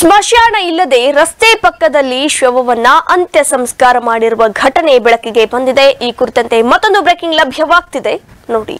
ಸ್ಮಶಾನ ಇಲ್ಲದೆ ರಸ್ತೆ ಪಕ್ಕದಲ್ಲಿ ಶವವನ್ನ ಅಂತ್ಯ ಸಂಸ್ಕಾರ ಮಾಡಿರುವ ಘಟನೆ ಬೆಳಕಿಗೆ ಬಂದಿದೆ. ಈ ಕುರಿತಂತೆ ಮತ್ತೊಂದು ಬ್ರೇಕಿಂಗ್ ಲಭ್ಯವಾಗ್ತಿದೆ ನೋಡಿ.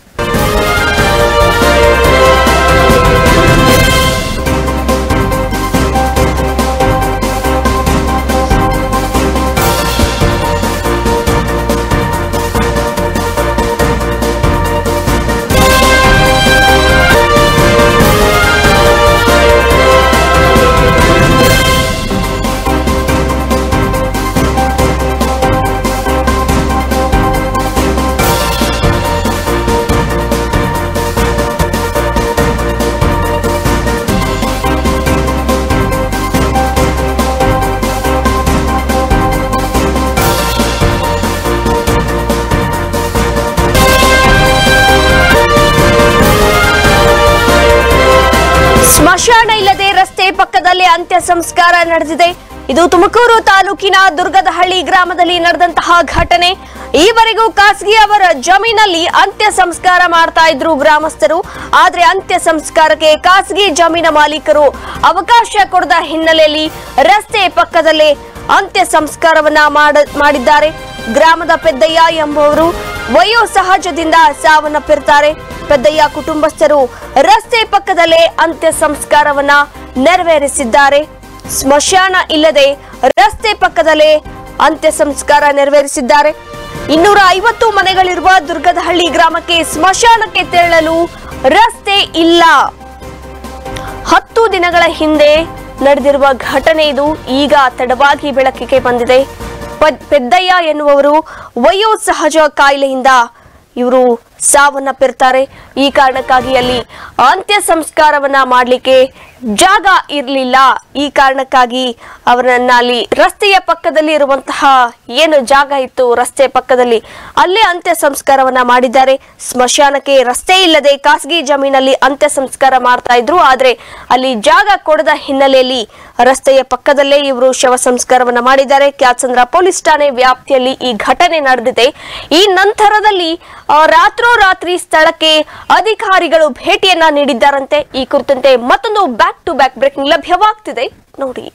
ಸ್ಮಶಾನ ಇಲ್ಲದೆ ರಸ್ತೆ ಪಕ್ಕದಲ್ಲಿ ಅಂತ್ಯ ಸಂಸ್ಕಾರ ನಡೆದಿದೆ. ಇದು ತುಮಕೂರು ತಾಲೂಕಿನ ದುರ್ಗದಹಳ್ಳಿ ಗ್ರಾಮದಲ್ಲಿ ನಡೆದಂತಹ ಘಟನೆ. ಈವರೆಗೂ ಖಾಸಗಿ ಅವರ ಜಮೀನಲ್ಲಿ ಅಂತ್ಯ ಸಂಸ್ಕಾರ ಮಾಡ್ತಾ ಇದ್ರು ಗ್ರಾಮಸ್ಥರು. ಆದ್ರೆ ಅಂತ್ಯ ಸಂಸ್ಕಾರಕ್ಕೆ ಖಾಸಗಿ ಜಮೀನ ಮಾಲೀಕರು ಅವಕಾಶ ಕೊಡದ ಹಿನ್ನೆಲೆಯಲ್ಲಿ ರಸ್ತೆ ಪಕ್ಕದಲ್ಲೇ ಅಂತ್ಯ ಸಂಸ್ಕಾರವನ್ನ ಮಾಡಿದ್ದಾರೆ. ಗ್ರಾಮದ ಪೆದ್ದಯ್ಯ ಎಂಬುವರು ವಯೋಸಹಜದಿಂದ ಸಾವನ್ನಪ್ಪಿರ್ತಾರೆ. ಪೆದ್ದಯ್ಯ ಕುಟುಂಬಸ್ಥರು ರಸ್ತೆ ಪಕ್ಕದಲ್ಲೇ ಅಂತ್ಯ ಸಂಸ್ಕಾರವನ್ನ ನೆರವೇರಿಸಿದ್ದಾರೆ. ಸ್ಮಶಾನ ಇಲ್ಲದೆ ರಸ್ತೆ ಪಕ್ಕದಲ್ಲೇ ಅಂತ್ಯ ಸಂಸ್ಕಾರ ನೆರವೇರಿಸಿದ್ದಾರೆ. 250 ಮನೆಗಳಿರುವ ದುರ್ಗದಹಳ್ಳಿ ಗ್ರಾಮಕ್ಕೆ ಸ್ಮಶಾನಕ್ಕೆ ತೆರಳಲು ರಸ್ತೆ ಇಲ್ಲ. 10 ದಿನಗಳ ಹಿಂದೆ ನಡೆದಿರುವ ಘಟನೆ ಇದು. ಈಗ ತಡವಾಗಿ ಬೆಳಕಿಗೆ ಬಂದಿದೆ. ಪೆದ್ದಯ್ಯ ಎನ್ನುವರು ವಯೋಸಹಜ ಕಾಯಿಲೆಯಿಂದ ಇವರು ಸಾವನ್ನಪ್ಪಿರ್ತಾರೆ. ಈ ಕಾರಣಕ್ಕಾಗಿ ಅಲ್ಲಿ ಅಂತ್ಯ ಸಂಸ್ಕಾರವನ್ನ ಮಾಡಲಿಕ್ಕೆ ಜಾಗ ಇರಲಿಲ್ಲ. ಈ ಕಾರಣಕ್ಕಾಗಿ ಅವರನ್ನ ಅಲ್ಲಿ ರಸ್ತೆಯ ಪಕ್ಕದಲ್ಲಿ ಇರುವಂತಹ ಏನು ಜಾಗ ಇತ್ತು ರಸ್ತೆ ಪಕ್ಕದಲ್ಲಿ ಅಲ್ಲೇ ಅಂತ್ಯ ಸಂಸ್ಕಾರವನ್ನ ಮಾಡಿದ್ದಾರೆ. ಸ್ಮಶಾನಕ್ಕೆ ರಸ್ತೆ ಇಲ್ಲದೆ ಖಾಸಗಿ ಜಮೀನಲ್ಲಿ ಅಂತ್ಯ ಸಂಸ್ಕಾರ ಮಾಡ್ತಾ ಇದ್ರು. ಆದ್ರೆ ಅಲ್ಲಿ ಜಾಗ ಕೊಡದ ಹಿನ್ನೆಲೆಯಲ್ಲಿ ರಸ್ತೆಯ ಪಕ್ಕದಲ್ಲೇ ಇವರು ಶವ ಸಂಸ್ಕಾರವನ್ನ ಮಾಡಿದ್ದಾರೆ. ಕ್ಯಾತ್ಸಂದ್ರ ಪೊಲೀಸ್ ಠಾಣೆ ವ್ಯಾಪ್ತಿಯಲ್ಲಿ ಈ ಘಟನೆ ನಡೆದಿದೆ. ಈ ನಂತರದಲ್ಲಿ ರಾತ್ರೋರಾತ್ರಿ ಸ್ಥಳಕ್ಕೆ ಅಧಿಕಾರಿಗಳು ಭೇಟಿಯನ್ನ ನೀಡಿದ್ದಾರಂತೆ. ಈ ಕುರಿತಂತೆ ಮತ್ತೊಂದು ಬ್ಯಾಕ್ ಟು ಬ್ಯಾಕ್ ಬ್ರೇಕಿಂಗ್ ಲಭ್ಯವಾಗ್ತಿದೆ ನೋಡಿ.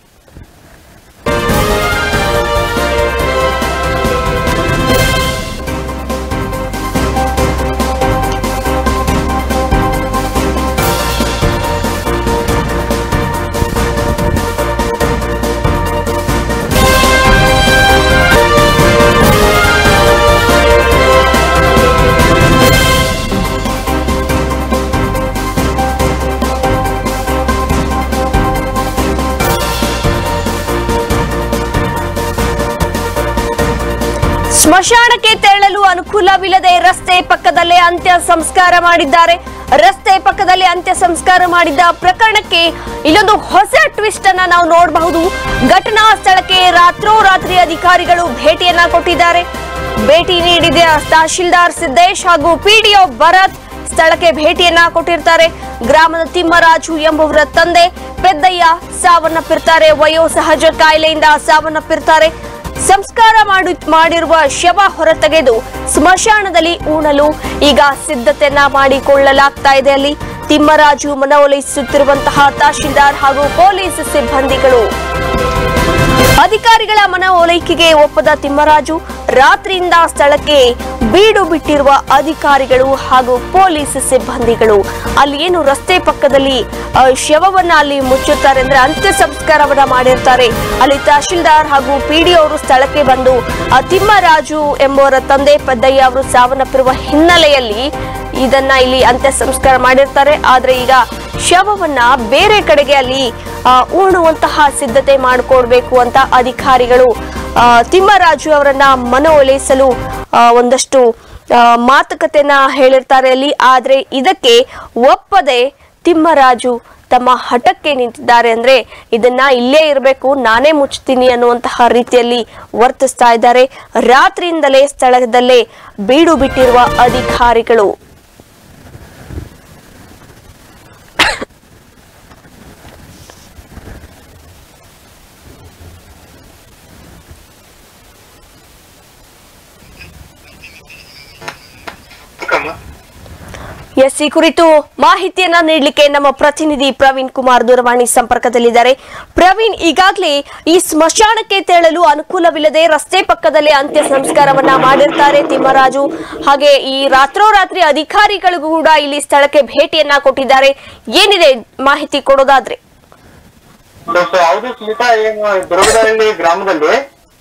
ಸ್ಮಶಾನಕ್ಕೆ ತೆರಳಲು ಅನುಕೂಲವಿಲ್ಲದೆ ರಸ್ತೆ ಪಕ್ಕದಲ್ಲೇ ಅಂತ್ಯ ಸಂಸ್ಕಾರ ಮಾಡಿದ್ದಾರೆ. ರಸ್ತೆ ಪಕ್ಕದಲ್ಲಿ ಅಂತ್ಯ ಸಂಸ್ಕಾರ ಮಾಡಿದ್ದ ಪ್ರಕರಣಕ್ಕೆ ಇಲ್ಲೊಂದು ಹೊಸ ಟ್ವಿಸ್ಟ್ ಅನ್ನ ನಾವು ನೋಡಬಹುದು. ಘಟನಾ ಸ್ಥಳಕ್ಕೆ ರಾತ್ರೋರಾತ್ರಿ ಅಧಿಕಾರಿಗಳು ಭೇಟಿಯನ್ನ ಕೊಟ್ಟಿದ್ದಾರೆ. ಭೇಟಿ ನೀಡಿದ ತಹಶೀಲ್ದಾರ್ ಸಿದ್ದೇಶ್ ಹಾಗೂ ಪಿಡಿಒ ಭರತ್ ಸ್ಥಳಕ್ಕೆ ಭೇಟಿಯನ್ನ ಕೊಟ್ಟಿರ್ತಾರೆ. ಗ್ರಾಮದ ತಿಮ್ಮರಾಜು ಎಂಬುವರ ತಂದೆ ಪೆದ್ದಯ್ಯ ಸಾವನ್ನಪ್ಪಿರ್ತಾರೆ. ವಯೋಸಹಜ ಕಾಯಿಲೆಯಿಂದ ಸಾವನ್ನಪ್ಪಿರ್ತಾರೆ. ಸಂಸ್ಕಾರ ಮಾಡಿರುವ ಶವ ಹೊರತೆಗೆದು ಸ್ಮಶಾನದಲ್ಲಿ ಉಣಲು ಈಗ ಸಿದ್ಧತೆಯನ್ನ ಮಾಡಿಕೊಳ್ಳಲಾಗ್ತಾ ಇದೆ. ಅಲ್ಲಿ ತಿಮ್ಮರಾಜು ಮನವೊಲಿಸುತ್ತಿರುವಂತಹ ತಹಶೀಲ್ದಾರ್ ಹಾಗೂ ಪೊಲೀಸ್ ಸಿಬ್ಬಂದಿಗಳು. ಅಧಿಕಾರಿಗಳ ಮನವೊಲಿಕೆಗೆ ಒಪ್ಪದ ತಿಮ್ಮರಾಜು ರಾತ್ರಿಯಿಂದ ಸ್ಥಳಕ್ಕೆ ಬೀಡು ಬಿಟ್ಟಿರುವ ಅಧಿಕಾರಿಗಳು ಹಾಗೂ ಪೊಲೀಸ್ ಸಿಬ್ಬಂದಿಗಳು ಅಲ್ಲಿ ಏನು ರಸ್ತೆ ಪಕ್ಕದಲ್ಲಿ ಶವವನ್ನ ಅಲ್ಲಿ ಮುಚ್ಚುತ್ತಾರೆ ಅಂದ್ರೆ ಅಂತ್ಯ ಸಂಸ್ಕಾರವನ್ನ ಮಾಡಿರ್ತಾರೆ. ಅಲ್ಲಿ ತಹಶೀಲ್ದಾರ್ ಹಾಗೂ ಪಿಡಿಒ ಅವರು ಸ್ಥಳಕ್ಕೆ ಬಂದು ತಿಮ್ಮರಾಜು ಎಂಬುವರ ತಂದೆ ಪೆದ್ದಯ್ಯ ಅವರು ಸಾವನ್ನಪ್ಪಿರುವ ಹಿನ್ನೆಲೆಯಲ್ಲಿ ಇದನ್ನ ಇಲ್ಲಿ ಅಂತ್ಯ ಸಂಸ್ಕಾರ ಮಾಡಿರ್ತಾರೆ. ಆದ್ರೆ ಈಗ ಶವವನ್ನ ಬೇರೆ ಕಡೆಗೆ ಅಲ್ಲಿ ಉಣುವಂತಹ ಸಿದ್ಧತೆ ಮಾಡಿಕೊಡ್ಬೇಕು ಅಂತ ಅಧಿಕಾರಿಗಳು ತಿಮ್ಮರಾಜು ಅವರನ್ನ ಮನವೊಲಿಸಲು ಒಂದಷ್ಟು ಮಾತುಕತೆಯನ್ನ ಹೇಳಿರ್ತಾರೆ ಅಲ್ಲಿ. ಆದ್ರೆ ಇದಕ್ಕೆ ಒಪ್ಪದೆ ತಿಮ್ಮರಾಜು ತಮ್ಮ ಹಠಕ್ಕೆ ನಿಂತಿದ್ದಾರೆ. ಅಂದ್ರೆ ಇದನ್ನ ಇಲ್ಲೇ ಇರಬೇಕು, ನಾನೇ ಮುಚ್ತೀನಿ ಅನ್ನುವಂತಹ ರೀತಿಯಲ್ಲಿ ವರ್ತಿಸ್ತಾ ಇದ್ದಾರೆ. ರಾತ್ರಿಯಿಂದಲೇ ಸ್ಥಳದಲ್ಲೇ ಬೀಡು ಬಿಟ್ಟಿರುವ ಅಧಿಕಾರಿಗಳು. ಎಸ್, ಈ ಕುರಿತು ಮಾಹಿತಿಯನ್ನ ನೀಡಲಿಕ್ಕೆ ನಮ್ಮ ಪ್ರತಿನಿಧಿ ಪ್ರವೀಣ್ ಕುಮಾರ್ ದೂರವಾಣಿ ಸಂಪರ್ಕದಲ್ಲಿದ್ದಾರೆ. ಪ್ರವೀಣ್, ಈಗಾಗಲೇ ಈ ಸ್ಮಶಾನಕ್ಕೆ ತೆರಳಲು ಅನುಕೂಲವಿಲ್ಲದೆ ರಸ್ತೆ ಪಕ್ಕದಲ್ಲೇ ಅಂತ್ಯ ಸಂಸ್ಕಾರವನ್ನ ಮಾಡಿರ್ತಾರೆ ತಿಮ್ಮರಾಜು. ಹಾಗೆ ಈ ರಾತ್ರೋರಾತ್ರಿ ಅಧಿಕಾರಿಗಳು ಕೂಡ ಇಲ್ಲಿ ಸ್ಥಳಕ್ಕೆ ಭೇಟಿಯನ್ನ ಕೊಟ್ಟಿದ್ದಾರೆ. ಏನಿದೆ ಮಾಹಿತಿ ಕೊಡೋದಾದ್ರೆ? ಹೌದು ಸ್ಮಿತಾ, ಏನು ದುರ್ಗದಹಳ್ಳಿ ಗ್ರಾಮದಲ್ಲಿ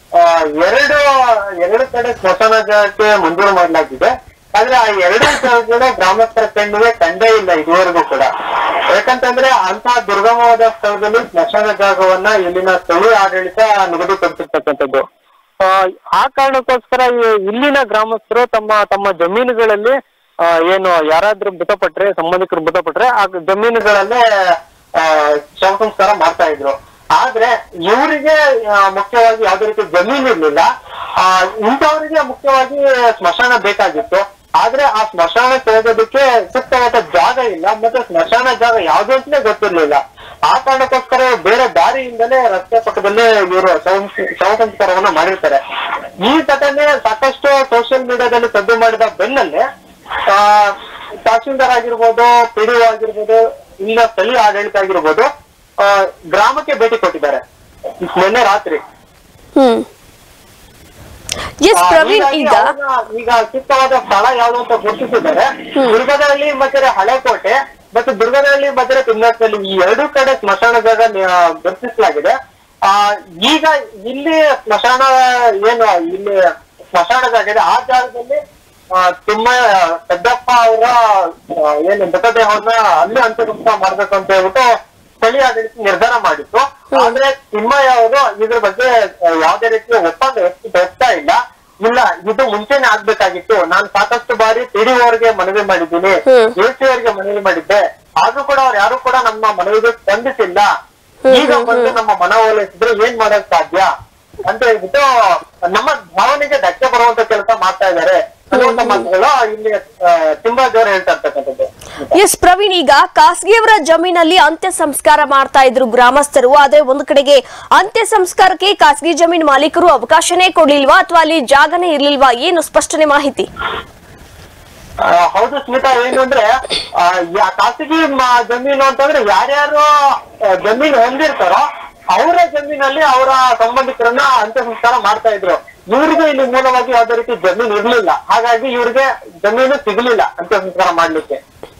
ಎರಡು ಕಡೆ ಸ್ಮಶಾನ ಜಾಗಕ್ಕೆ ಮಂಜೂರು ಮಾಡಲಾಗಿದೆ. ಆದ್ರೆ ಆ ಎರಡು ಜಾಗಗಳು ಗ್ರಾಮಸ್ಥರ ಕಣ್ಣಿಗೆ ಕಂಡೇ ಇಲ್ಲ ಇದುವರೆಗೂ ಕೂಡ. ಯಾಕಂತಂದ್ರೆ ಅಂತಹ ದುರ್ಗಮವಾದ ಸ್ಥಳದಲ್ಲಿ ಸ್ಮಶಾನ ಜಾಗವನ್ನ ಇಲ್ಲಿನ ಸ್ಥಳೀಯ ಆಡಳಿತ ನಿಗದಿಪಡಿಸಿರ್ತಕ್ಕಂಥದ್ದು. ಆ ಕಾರಣಕ್ಕೋಸ್ಕರ ಇಲ್ಲಿನ ಗ್ರಾಮಸ್ಥರು ತಮ್ಮ ಜಮೀನುಗಳಲ್ಲಿ ಏನು ಯಾರಾದ್ರೂ ಮೃತಪಟ್ರೆ, ಸಂಬಂಧಿಕರು ಮೃತಪಟ್ರೆ ಆ ಜಮೀನುಗಳಲ್ಲೇ ಶವ ಸಂಸ್ಕಾರ ಮಾಡ್ತಾ ಇದ್ರು. ಆದ್ರೆ ಇವರಿಗೆ ಮುಖ್ಯವಾಗಿ ಯಾವ್ದೇ ರೀತಿ ಜಮೀನು ಇರ್ಲಿಲ್ಲ. ಇಂಥವರಿಗೆ ಮುಖ್ಯವಾಗಿ ಸ್ಮಶಾನ ಬೇಕಾಗಿತ್ತು. ಆದ್ರೆ ಆ ಸ್ಮಶಾನಕ್ಕೆ ಹೋಗೋದಕ್ಕೆ ಸೂಕ್ತವಾದ ಜಾಗ ಇಲ್ಲ, ಮತ್ತೆ ಸ್ಮಶಾನ ಜಾಗ ಯಾವ್ದು ಅಂತಲೇ ಗೊತ್ತಿರ್ಲಿಲ್ಲ. ಆ ಕಾರಣಕ್ಕೋಸ್ಕರ ಬೇರೆ ದಾರಿಯಿಂದಲೇ ರಸ್ತೆ ಪಕ್ಕದಲ್ಲೇ ಇವರು ಶವ ಸಂಸ್ಕಾರವನ್ನ ಮಾಡಿರ್ತಾರೆ. ಈ ಘಟನೆ ಸಾಕಷ್ಟು ಸೋಷಿಯಲ್ ಮೀಡಿಯಾದಲ್ಲಿ ಸದ್ದು ಮಾಡಿದ ಬೆನ್ನಲ್ಲೇ ತಹಶೀಲ್ದಾರ್ ಆಗಿರ್ಬೋದು, ಪಿಡಿಒ ಆಗಿರ್ಬೋದು, ಇಲ್ಲ ಸ್ಥಳೀಯ ಆಡಳಿತ ಆಗಿರ್ಬೋದು ಗ್ರಾಮಕ್ಕೆ ಭೇಟಿ ಕೊಟ್ಟಿದ್ದಾರೆ ನಿನ್ನೆ ರಾತ್ರಿ. ಈಗ ಸೂಕ್ತವಾದ ಸ್ಥಳ ಯಾವ್ದು ಅಂತ ಗುರುತಿಸಿದ್ದಾರೆ. ದುರ್ಗದಹಳ್ಳಿ ಮತ್ತೆ ಹಳೆಕೋಟೆ ಮತ್ತು ದುರ್ಗದಹಳ್ಳಿ ಮತ್ತೆ ತಿಮ್ಮರಸಲ್ಲಿ ಈ ಎರಡು ಕಡೆ ಸ್ಮಶಾನ ಜಾಗ ಗುರುತಿಸಲಾಗಿದೆ. ಈಗ ಇಲ್ಲಿ ಸ್ಮಶಾನ ಇಲ್ಲಿ ಸ್ಮಶಾನ ಜಾಗ ಇದೆ. ಆ ಜಾಗದಲ್ಲಿ ಪೆದ್ದಪ್ಪ ಅವರ ಮೃತದೇಹವನ್ನ ಅಲ್ಲಿ ಅಂತ್ಯಸಂಸ್ಕಾರ ಮಾಡ್ಬೇಕು ಅಂತ ಹೇಳ್ಬಿಟ್ಟು ಸ್ಥಳೀಯ ಆಡಳಿತ ನಿರ್ಧಾರ ಮಾಡಿತ್ತು. ಆದ್ರೆ ತಿಮ್ಮಯ್ಯ ಅವರು ಇದ್ರ ಬಗ್ಗೆ ಯಾವುದೇ ರೀತಿಯ ಒಪ್ಪಂದ ವ್ಯಕ್ತ ಇಲ್ಲ. ಇದು ಮುಂಚೆನೆ ಆಗ್ಬೇಕಾಗಿತ್ತು. ನಾನು ಸಾಕಷ್ಟು ಬಾರಿ ಪಿಡಿಒ ಅವರಿಗೆ ಮನವಿ ಮಾಡಿದ್ದೀನಿ, ಎಸಿ ಅವರಿಗೆ ಮನವಿ ಮಾಡಿದ್ದೆ, ಆದ್ರೂ ಕೂಡ ಅವ್ರು ಯಾರು ಕೂಡ ನಮ್ಮ ಮನವಿಗೆ ಸ್ಪಂದಿಸಿಲ್ಲ. ಈಗ ಬಂದು ನಮ್ಮ ಮನವೊಲಿಸಿದ್ರೆ ಏನ್ ಮಾಡಕ್ ಸಾಧ್ಯ ಅಂತ ಹೇಳ್ಬಿಟ್ಟು ನಮ್ಮ ಭಾವನೆಗೆ ಧಕ್ಕೆ ಬರುವಂತ ಕೆಲಸ ಮಾಡ್ತಾ ಇದ್ದಾರೆ ಅನ್ನುವಂತ ಮಾತುಗಳು ಇಲ್ಲಿ ತಿಮ್ಮರಾಜ್ ಅವರು ಹೇಳ್ತಾ ಇರ್ತಕ್ಕಂಥದ್ದು. ಎಸ್ ಪ್ರವೀಣ್, ಈಗ ಖಾಸಗಿಯವರ ಜಮೀನಲ್ಲಿ ಅಂತ್ಯ ಸಂಸ್ಕಾರ ಮಾಡ್ತಾ ಇದ್ರು ಗ್ರಾಮಸ್ಥರು. ಆದ್ರೆ ಒಂದು ಕಡೆಗೆ ಅಂತ್ಯ ಸಂಸ್ಕಾರಕ್ಕೆ ಖಾಸಗಿ ಜಮೀನ್ ಮಾಲೀಕರು ಅವಕಾಶನೇ ಕೊಡ್ಲಿಲ್ವಾ ಅಥವಾ ಅಲ್ಲಿ ಜಾಗನೇ ಇರ್ಲಿಲ್ವಾ? ಏನು ಸ್ಪಷ್ಟನೆ ಮಾಹಿತಿ? ಹೌದು ಸ್ಮಿತಾ, ಏನು ಅಂದ್ರೆ ಖಾಸಗಿ ಜಮೀನು ಅಂತಂದ್ರೆ ಯಾರ್ಯಾರು ಜಮೀನು ಹೊಂದಿರ್ತಾರೋ ಅವರ ಜಮೀನಲ್ಲಿ ಅವರ ಸಂಬಂಧಿಕರನ್ನ ಅಂತ್ಯ ಸಂಸ್ಕಾರ ಮಾಡ್ತಾ ಇದ್ರು. ಇವ್ರಿಗೆ ಇಲ್ಲಿ ಮೂಲವಾಗಿ ಯಾವುದೇ ರೀತಿ ಜಮೀನು ಇರ್ಲಿಲ್ಲ, ಹಾಗಾಗಿ ಇವ್ರಿಗೆ ಜಮೀನು ಸಿಗ್ಲಿಲ್ಲ ಅಂತ್ಯ ಸಂಸ್ಕಾರ ಮಾಡ್ಲಿಕ್ಕೆ.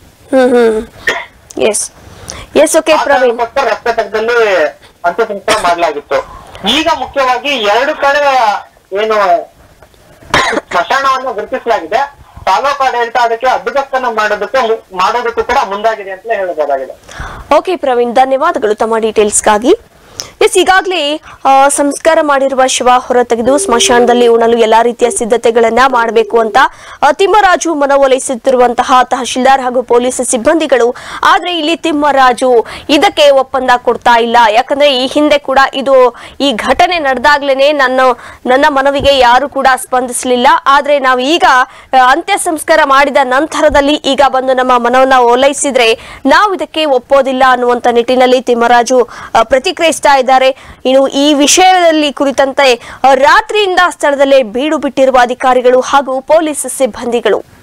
ರಸ್ತೆ ಪಕ್ಕದಲ್ಲಿ ಅಂತ್ಯ ಸಂಸ್ಕಾರ ಮಾಡಲಾಗಿತ್ತು. ಈಗ ಮುಖ್ಯವಾಗಿ ಎರಡು ಕಡೆ ಏನು ಸ್ಮಶಾನವನ್ನು ಗುರುತಿಸಲಾಗಿದೆ. ತಾಲೂಕು ಆಡಳಿತ ಅದಕ್ಕೆ ಅಡ್ಡಗಟ್ಟನ್ನ ಮಾಡೋದಕ್ಕೂ ಕೂಡ ಮುಂದಾಗಿದೆ ಅಂತ ಹೇಳಬಹುದಾಗಿದೆ. ಓಕೆ ಪ್ರವೀಣ್, ಧನ್ಯವಾದಗಳು ತಮ್ಮ ಡೀಟೇಲ್ಸ್ಗಾಗಿ. ಎಸ್, ಈಗಾಗಲೇ ಸಂಸ್ಕಾರ ಮಾಡಿರುವ ಶವ ಹೊರತೆಗೆದು ಸ್ಮಶಾನದಲ್ಲಿ ಉಣಲು ಎಲ್ಲಾ ರೀತಿಯ ಸಿದ್ಧತೆಗಳನ್ನ ಮಾಡಬೇಕು ಅಂತ ತಿಮ್ಮರಾಜು ಮನವೊಲಿಸುತ್ತಿರುವಂತಹ ತಹಶೀಲ್ದಾರ್ ಹಾಗೂ ಪೊಲೀಸ್ ಸಿಬ್ಬಂದಿಗಳು. ಆದ್ರೆ ಇಲ್ಲಿ ತಿಮ್ಮರಾಜು ಇದಕ್ಕೆ ಒಪ್ಪಂದ ಕೊಡ್ತಾ ಇಲ್ಲ. ಯಾಕಂದ್ರೆ ಈ ಹಿಂದೆ ಕೂಡ ಈ ಘಟನೆ ನಡೆದಾಗ್ಲೇನೆ ನನ್ನ ಮನವಿಗೆ ಯಾರು ಕೂಡ ಸ್ಪಂದಿಸಲಿಲ್ಲ. ಆದ್ರೆ ನಾವು ಈಗ ಅಂತ್ಯ ಸಂಸ್ಕಾರ ಮಾಡಿದ ನಂತರದಲ್ಲಿ ಈಗ ಬಂದು ನಮ್ಮ ಮನವನ್ನ ಓಲೈಸಿದ್ರೆ ನಾವು ಇದಕ್ಕೆ ಒಪ್ಪೋದಿಲ್ಲ ಅನ್ನುವಂತ ನಿಟ್ಟಿನಲ್ಲಿ ತಿಮ್ಮರಾಜು ಪ್ರತಿಕ್ರಿಯಿಸ್ತಾ ಇದ್ದಾರೆ. ಇನ್ನು ಈ ವಿಷಯದಲ್ಲಿ ಕುರಿತಂತೆ ರಾತ್ರಿಯಿಂದ ಸ್ಥಳದಲ್ಲೇ ಬೀಡು ಬಿಟ್ಟಿರುವ ಅಧಿಕಾರಿಗಳು ಹಾಗೂ ಪೊಲೀಸ್ ಸಿಬ್ಬಂದಿಗಳು.